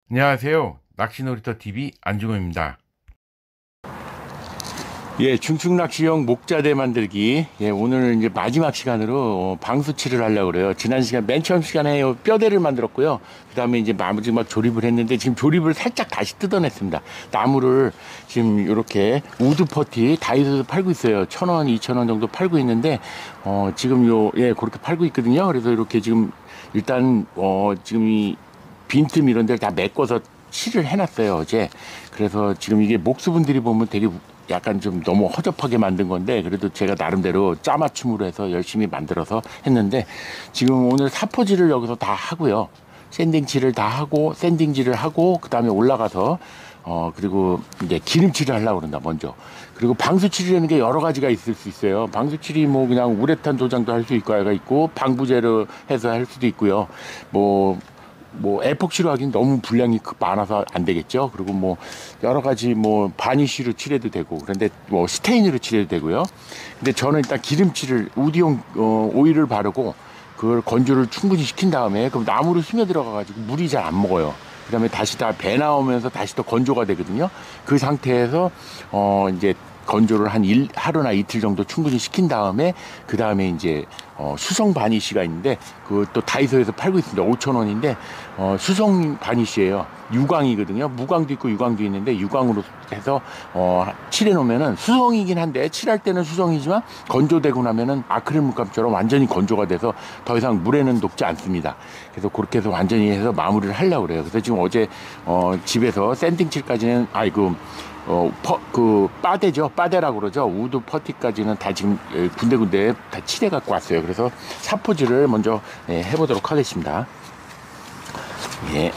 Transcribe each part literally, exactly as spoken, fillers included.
안녕하세요. 낚시놀이터티비 안중호입니다. 예, 중축낚시용 목자대 만들기. 예, 오늘 이제 마지막 시간으로 어, 방수치를 하려고 그래요. 지난 시간, 맨 처음 시간에 뼈대를 만들었고요. 그 다음에 이제 마지막 조립을 했는데, 지금 조립을 살짝 다시 뜯어냈습니다. 나무를 지금 이렇게 우드 퍼티 다이소에서 팔고 있어요. 천 원, 이천 원 정도 팔고 있는데, 어, 지금 요, 예, 그렇게 팔고 있거든요. 그래서 이렇게 지금 일단, 어, 지금 이 빈틈 이런 데를 다 메꿔서 칠을 해놨어요, 어제. 그래서 지금 이게 목수분들이 보면 되게 약간 좀 너무 허접하게 만든 건데, 그래도 제가 나름대로 짜맞춤으로 해서 열심히 만들어서 했는데, 지금 오늘 사포질을 여기서 다 하고요. 샌딩칠을 다 하고, 샌딩질을 하고, 그 다음에 올라가서, 어, 그리고 이제 기름칠을 하려고 그런다, 먼저. 그리고 방수칠이라는 게 여러 가지가 있을 수 있어요. 방수칠이 뭐 그냥 우레탄 도장도 할 수 있고, 있고, 방부제로 해서 할 수도 있고요. 뭐, 뭐 에폭시로 하긴 너무 분량이 많아서 안 되겠죠. 그리고 뭐 여러 가지 뭐 바니쉬로 칠해도 되고, 그런데 뭐 스테인으로 칠해도 되고요. 근데 저는 일단 기름칠을 우디용 어, 오일을 바르고 그걸 건조를 충분히 시킨 다음에, 그럼 나무로 스며들어가 가지고 물이 잘 안 먹어요. 그 다음에 다시 다 배 나오면서 다시 또 건조가 되거든요. 그 상태에서 어 이제 건조를 한 일, 하루나 이틀 정도 충분히 시킨 다음에, 그 다음에 이제 어, 수성 바니쉬가 있는데, 그것도 다이소에서 팔고 있습니다. 오천 원인데 어, 수성 바니쉬예요. 유광이거든요. 무광도 있고 유광도 있는데, 유광으로 해서 어, 칠해 놓으면은 수성이긴 한데, 칠할 때는 수성이지만 건조되고 나면은 아크릴 물감처럼 완전히 건조가 돼서 더 이상 물에는 녹지 않습니다. 그래서 그렇게 해서 완전히 해서 마무리를 하려고 그래요. 그래서 지금 어제 어, 집에서 샌딩칠까지는 아이고 어, 퍼, 그, 빠대죠. 빠대라고 그러죠. 우드 퍼티까지는 다 지금 군데군데 다 칠해 갖고 왔어요. 그래서 사포질을 먼저 예, 해보도록 하겠습니다. 예.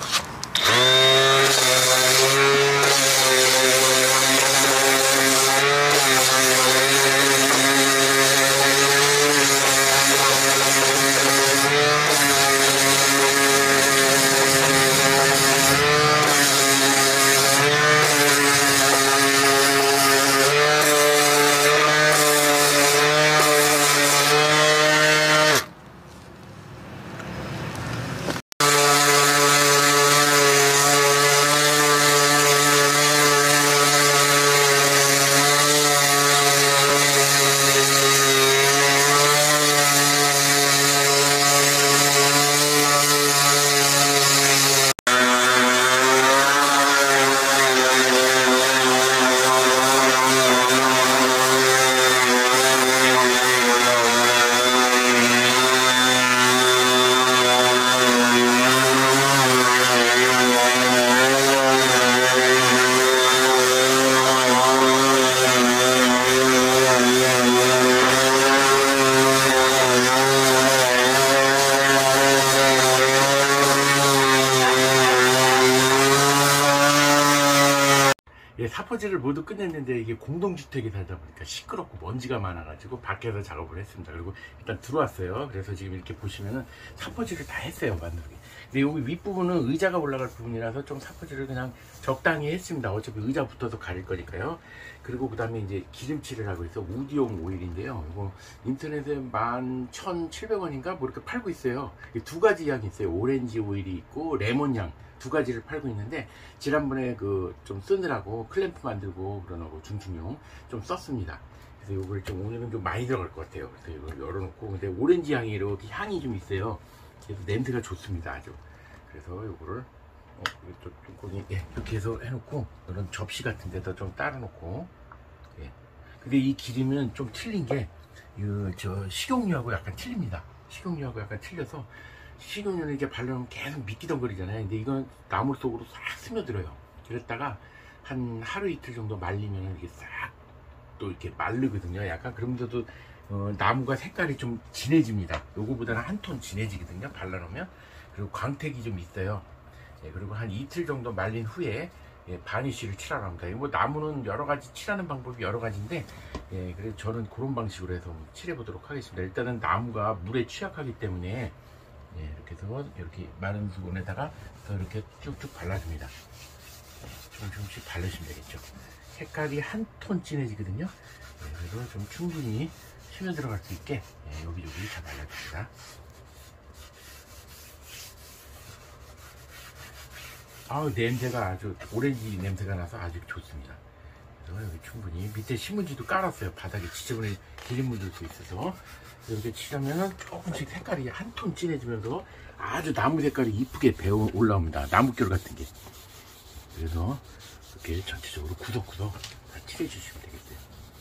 예, 사포질을 모두 끝냈는데, 이게 공동주택에 살다 보니까 시끄럽고 먼지가 많아가지고 밖에서 작업을 했습니다. 그리고 일단 들어왔어요. 그래서 지금 이렇게 보시면은 사포질을 다 했어요, 만들기. 근데 여기 윗부분은 의자가 올라갈 부분이라서 좀 사포질을 그냥 적당히 했습니다. 어차피 의자 붙어서 가릴 거니까요. 그리고 그 다음에 이제 기름칠을 하고 있어. 우디용 오일인데요. 이거 인터넷에 만 천칠백 원인가 뭐 이렇게 팔고 있어요. 두 가지 향이 있어요. 오렌지 오일이 있고 레몬 향. 두 가지를 팔고 있는데, 지난번에 그 좀 쓰느라고 클램프 만들고 그러고 중충용 좀 썼습니다. 그래서 이걸 좀 오늘은 좀 많이 들어갈 것 같아요. 그래서 이걸 열어놓고, 근데 오렌지 향이 이렇게 향이 좀 있어요. 그래서 냄새가 좋습니다, 아주. 그래서 이거를 어, 좀 예, 이렇게 해서 해놓고, 이런 접시 같은 데다 좀 따라놓고. 예. 근데 이 기름은 좀 틀린 게, 이 저 식용유하고 약간 틀립니다. 식용유하고 약간 틀려서, 식용유는 이렇게 바르면 계속 미끼덩거리잖아요. 근데 이건 나물 속으로 싹 스며들어요. 그랬다가 한 하루 이틀 정도 말리면 이게 싹 또 이렇게 마르거든요. 약간 그러면서도 어, 나무가 색깔이 좀 진해집니다. 요거보다는 한 톤 진해지거든요, 발라놓으면. 그리고 광택이 좀 있어요. 예, 그리고 한 이틀 정도 말린 후에 예, 바니쉬를 칠하려 합니다. 뭐 나무는 여러 가지 칠하는 방법이 여러 가지인데, 예, 그래서 저는 그런 방식으로 해서 칠해 보도록 하겠습니다. 일단은 나무가 물에 취약하기 때문에, 예, 이렇게 해서 이렇게 마른 수건에다가 이렇게 쭉쭉 발라줍니다. 좀 조금씩 바르시면 되겠죠. 색깔이 한 톤 진해지거든요. 예, 그래서 좀 충분히 스며 들어갈 수 있게 예, 여기저기 다 발라줍니다. 아우, 냄새가 아주 오렌지 냄새가 나서 아주 좋습니다. 그래서 여기 충분히 밑에 신문지도 깔았어요. 바닥에 지저분해 기름 묻을 수 있어서 이렇게 칠하면은 조금씩 색깔이 한 톤 진해지면서 아주 나무 색깔이 이쁘게 배어 올라옵니다. 나무결 같은 게. 그래서 이렇게 전체적으로 구석구석 다 칠해 주시면 되겠어요.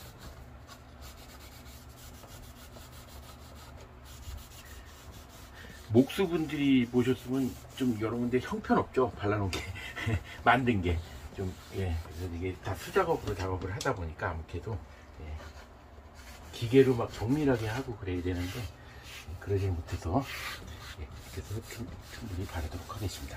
목수분들이 보셨으면 좀 여러 군데 형편없죠. 발라놓은 게 만든 게 좀, 예, 그래서 이게 다 수작업으로 작업을 하다 보니까 아무래도 예, 기계로 막 정밀하게 하고 그래야 되는데 예, 그러지 못해서 예, 그래서 충분히 바르도록 하겠습니다.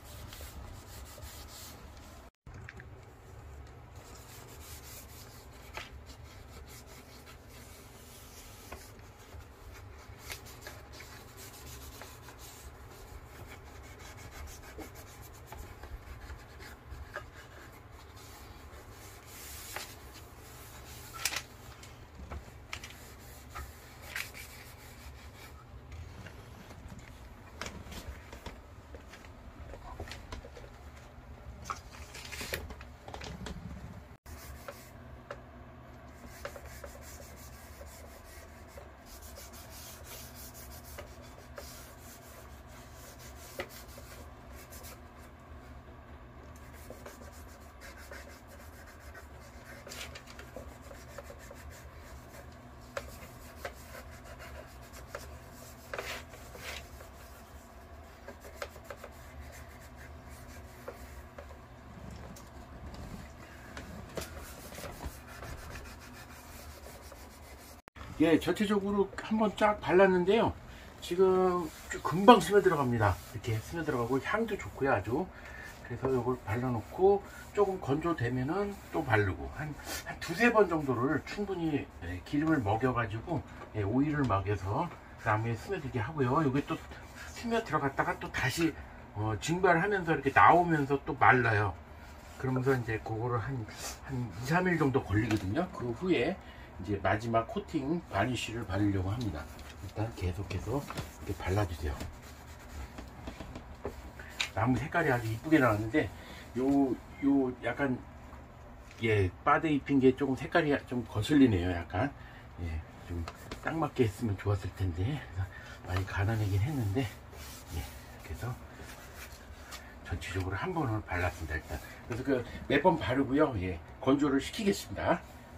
예, 전체적으로 한번 쫙 발랐는데요. 지금 금방 스며들어갑니다. 이렇게 스며들어가고 향도 좋고요, 아주. 그래서 이걸 발라놓고 조금 건조되면은 또 바르고 한, 한 두세 번 정도를 충분히 예, 기름을 먹여가지고 예, 오일을 먹여서 나무에 스며들게 하고요. 이게 또 스며들어갔다가 또 다시 어, 증발하면서 이렇게 나오면서 또 말라요. 그러면서 이제 그거를 한, 한 이, 삼 일 정도 걸리거든요. 그 후에 이제 마지막 코팅 바니쉬를 바르려고 합니다. 일단 계속해서 이렇게 발라주세요. 나무 색깔이 아주 이쁘게 나왔는데 요, 요 약간 예, 바드 입힌 게 조금 색깔이 좀 거슬리네요. 약간 예, 좀 딱 맞게 했으면 좋았을 텐데 많이 가난하긴 했는데 예, 그래서 전체적으로 한 번을 발랐습니다. 일단 그래서 그 몇 번 바르고요. 예, 건조를 시키겠습니다.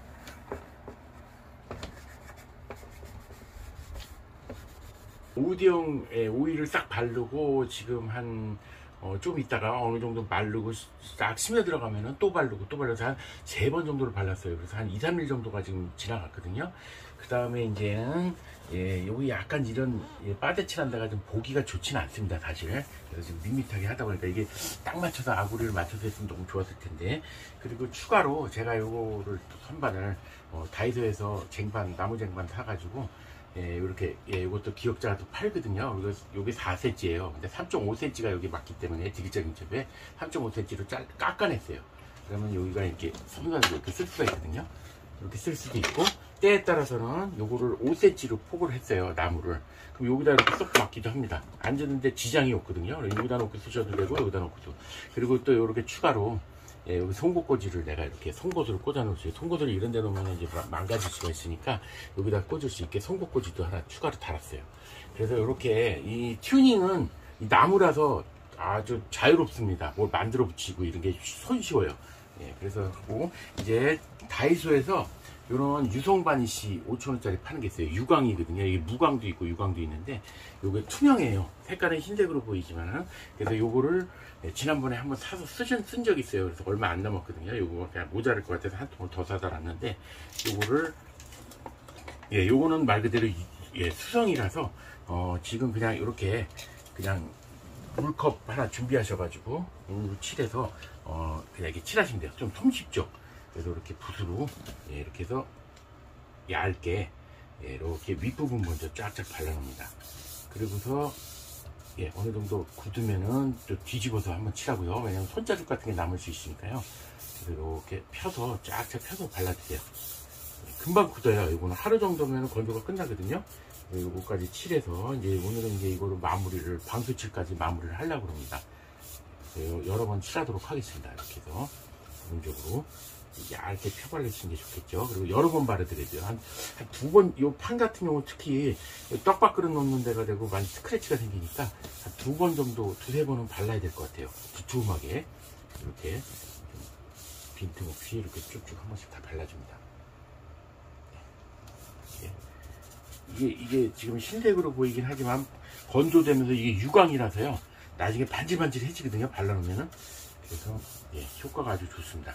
오디형 오일을 싹 바르고 지금 한 어, 좀 있다가 어느 정도 마르고 싹 스며 들어가면은 또 바르고 또 발라서 한 세 번 정도를 발랐어요. 그래서 한 이, 삼 일 정도가 지금 지나갔거든요. 그 다음에 이제는 예, 여기 약간 이런 예, 빠대칠한 데가 좀 보기가 좋지는 않습니다, 사실. 그래서 지금 밋밋하게 하다 보니까 이게 딱 맞춰서 아구리를 맞춰서 했으면 너무 좋았을 텐데. 그리고 추가로 제가 요거를 또 선반을 어, 다이소에서 쟁반, 나무 쟁반 사가지고 예, 이렇게, 예, 이것도 기역자가 또 팔거든요. 그리고 요게 사 센티미터예요. 근데 삼 점 오 센티미터가 여기 맞기 때문에 디귿자 겹에 삼 점 오 센티미터로 짤, 깎아냈어요. 그러면 여기가 이렇게 선반으로 이렇게 쓸 수가 있거든요. 이렇게 쓸 수도 있고, 때에 따라서는 요거를 오 센티미터로 폭을 했어요, 나무를. 그럼 여기다 이렇게 쏙 맞기도 합니다. 앉았는데 지장이 없거든요. 여기다 놓고 쓰셔도 되고, 여기다 놓고도. 그리고 또 이렇게 추가로 예, 여기 송곳꽂이를 내가 이렇게 송곳으로 꽂아 놓을 수 있어요. 송곳을 이런 데 놓으면 이제 망가질 수가 있으니까 여기다 꽂을 수 있게 송곳꽂이도 하나 추가로 달았어요. 그래서 이렇게 이 튜닝은 이 나무라서 아주 자유롭습니다. 뭘 만들어 붙이고 이런 게 손쉬워요. 예, 그래서 뭐 이제 다이소에서 이런 유성 바니쉬 오천 원짜리 파는 게 있어요. 유광이거든요. 이게 무광도 있고 유광도 있는데 이게 투명해요. 색깔은 흰색으로 보이지만은. 그래서 요거를 지난번에 한번 사서 쓰신, 쓴 적이 있어요. 그래서 얼마 안 남았거든요. 요거 그냥 모자랄 것 같아서 한 통을 더 사다 놨는데 요거를 예, 요거는 말 그대로 예, 수성이라서 어, 지금 그냥 이렇게 그냥 물컵 하나 준비하셔가지고 물로 칠해서 어, 그냥 이렇게 칠하시면 돼요. 좀 손쉽죠. 그래서 이렇게 붓으로 예, 이렇게 해서 얇게 예, 이렇게 윗부분 먼저 쫙쫙 발라놓습니다. 그리고서 예, 어느 정도 굳으면은 또 뒤집어서 한번 칠하고요. 왜냐면 손자국 같은 게 남을 수 있으니까요. 그래서 이렇게 펴서 쫙쫙 펴서 발라주세요. 금방 굳어요. 이거는 하루 정도면 건조가 끝나거든요. 요거까지 칠해서 이제 오늘은 이제 이거로 마무리를 방수칠까지 마무리를 하려고 합니다. 여러 번 칠하도록 하겠습니다. 이렇게 해서 기본적으로 얇게 펴발라주시는 게 좋겠죠. 그리고 여러 번 바르드려야 돼요. 한, 한 두 번, 요 판 같은 경우 특히 떡밥 그릇 놓는 데가 되고 많이 스크래치가 생기니까 한 두 번 정도, 두세 번은 발라야 될 것 같아요. 두툼하게. 이렇게 빈틈없이 이렇게 쭉쭉 한 번씩 다 발라줍니다. 이게, 이게 지금 흰색으로 보이긴 하지만 건조되면서 이게 유광이라서요. 나중에 반질반질해지거든요. 발라놓으면은. 그래서 예, 효과가 아주 좋습니다.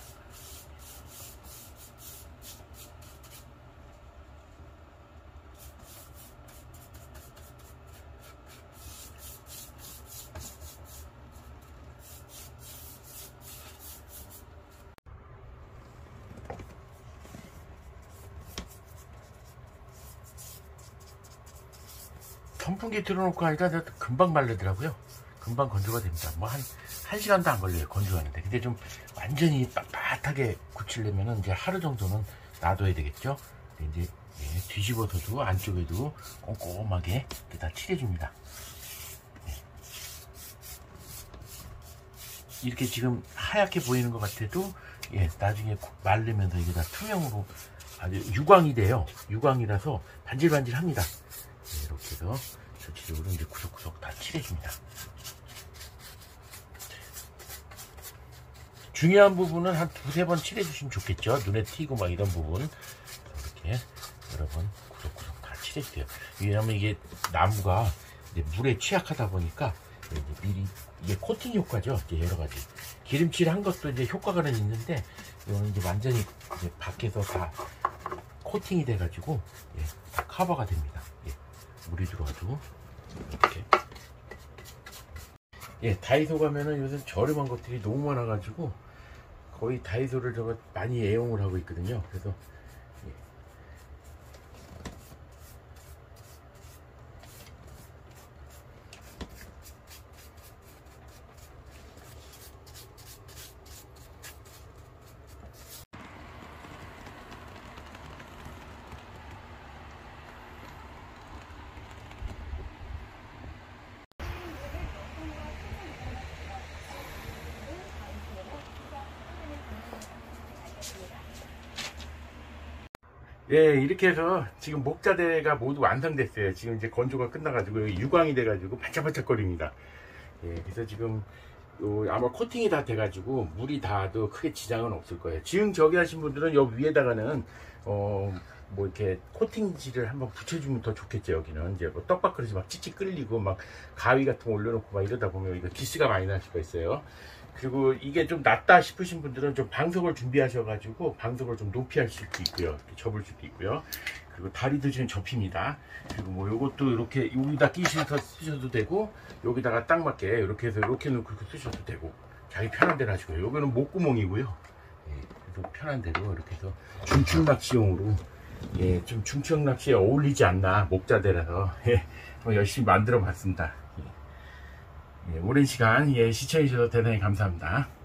선풍기 틀어놓고 하니까 금방 마르더라고요. 금방 건조가 됩니다. 뭐 한, 한 시간도 안 걸려요. 건조하는데. 근데 좀 완전히 빳빳하게 굳히려면은 이제 하루 정도는 놔둬야 되겠죠. 근데 이제 예, 뒤집어서도 안쪽에도 꼼꼼하게 다 칠해줍니다. 예. 이렇게 지금 하얗게 보이는 것 같아도 예, 나중에 마르면서 이게 다 투명으로 아주 유광이 돼요. 유광이라서 반질반질합니다. 네, 이렇게 해서 전체적으로 이제 구석구석 다 칠해줍니다. 중요한 부분은 한 두세 번 칠해주시면 좋겠죠. 눈에 띄고 막 이런 부분 이렇게 여러 번 구석구석 다 칠해주세요. 왜냐하면 이게 나무가 이제 물에 취약하다 보니까 이제 미리 이게 코팅 효과죠. 이제 여러 가지 기름칠 한 것도 이제 효과가 있는데 이거는 이제 완전히 이제 밖에서 다 코팅이 돼가지고 예, 다 커버가 됩니다. 예. 물이 들어와도 이렇게 예 다이소 가면은 요새 저렴한 것들이 너무 많아가지고 거의 다이소를 저거 많이 애용을 하고 있거든요. 그래서 예. 예, 이렇게 해서 지금 목자대가 모두 완성됐어요. 지금 이제 건조가 끝나가지고 유광이 돼가지고 반짝반짝거립니다. 예, 그래서 지금 요 아마 코팅이 다 돼가지고 물이 닿아도 크게 지장은 없을 거예요. 지금 저기 하신 분들은 여기 위에다가는 어 뭐 이렇게 코팅지를 한번 붙여주면 더 좋겠죠. 여기는 이제 뭐 떡밥 그릇이 막 찌찌 끌리고 막 가위 같은 거 올려놓고 막 이러다 보면 이거 기스가 많이 날 수가 있어요. 그리고 이게 좀 낫다 싶으신 분들은 좀 방석을 준비하셔가지고 방석을 좀 높이 할 수도 있고요. 접을 수도 있고요. 그리고 다리도 지금 접힙니다. 그리고 뭐 요것도 이렇게 여기다 끼셔서 쓰셔도 되고 여기다가 딱 맞게 이렇게 해서 이렇게 놓고 쓰셔도 되고 자기 편한 대로 하시고요. 여기는 목구멍이고요. 예, 그래서 편한 대로 이렇게 해서 중층 낚시용으로 예, 좀 중층 낚시에 어울리지 않나 목자대라서 예, 열심히 만들어 봤습니다. 예, 오랜 시간 예, 시청해 주셔서 대단히 감사합니다.